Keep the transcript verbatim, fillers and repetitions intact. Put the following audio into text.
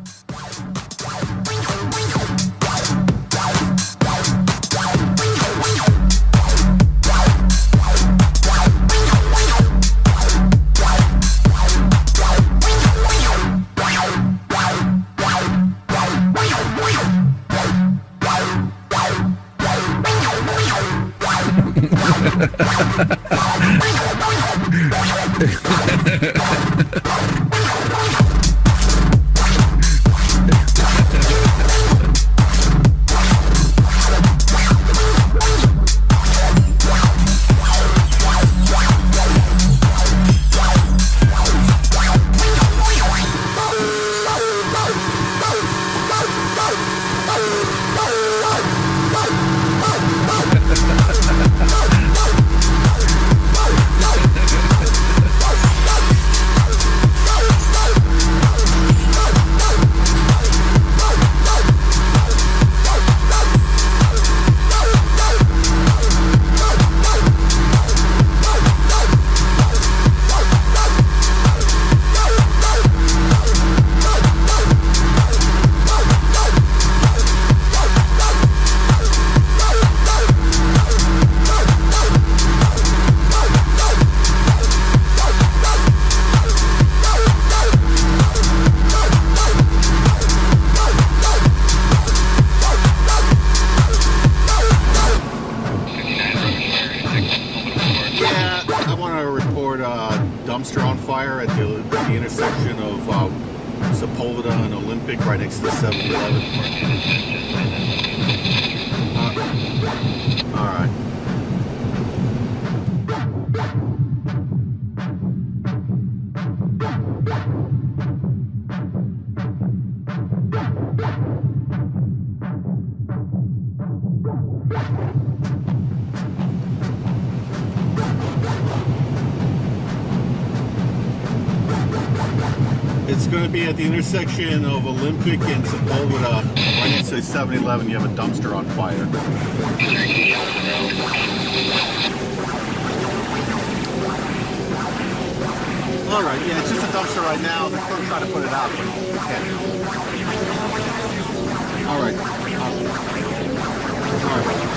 Dumpster on fire at the, at the intersection of uh, Sepulveda and Olympic, right next to the seven eleven. Uh, all right. It's going to be at the intersection of Olympic and Sepulveda, right next to seven eleven. You have a dumpster on fire. All right, yeah, it's just a dumpster right now. They're still trying to put it out, but you can't. All right. All right.